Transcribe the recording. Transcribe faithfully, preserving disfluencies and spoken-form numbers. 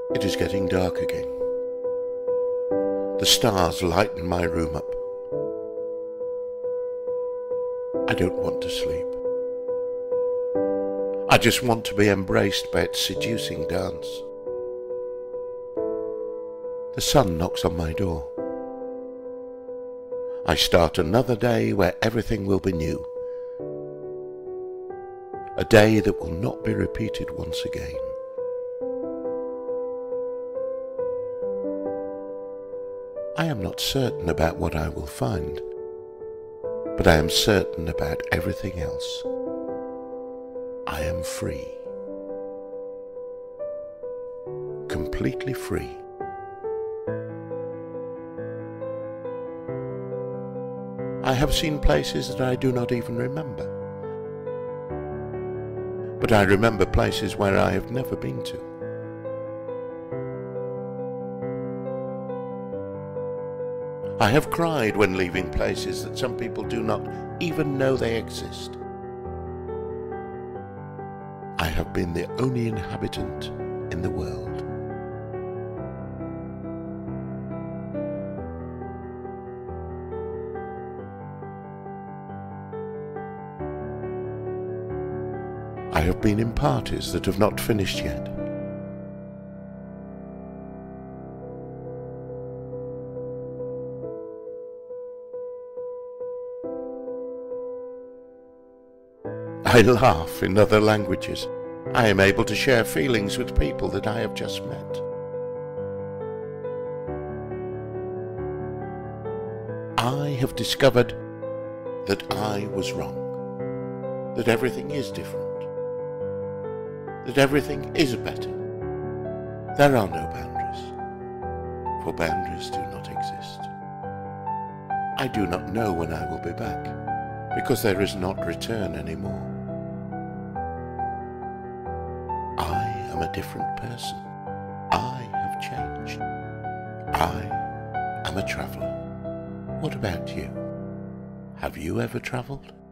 It is getting dark again. The stars lighten my room up. I don't want to sleep. I just want to be embraced by its seducing dance. The sun knocks on my door. I start another day where everything will be new. A day that will not be repeated once again. I am not certain about what I will find, but I am certain about everything else. I am free. Completely free. I have seen places that I do not even remember. But I remember places where I have never been to. I have cried when leaving places that some people do not even know they exist. I have been the only inhabitant in the world. I have been in parties that have not finished yet. I laugh in other languages. I am able to share feelings with people that I have just met. I have discovered that I was wrong, that everything is different, that everything is better. There are no boundaries, for boundaries do not exist. I do not know when I will be back, because there is not return anymore. I am a different person. I have changed. I am a traveller. What about you? Have you ever travelled?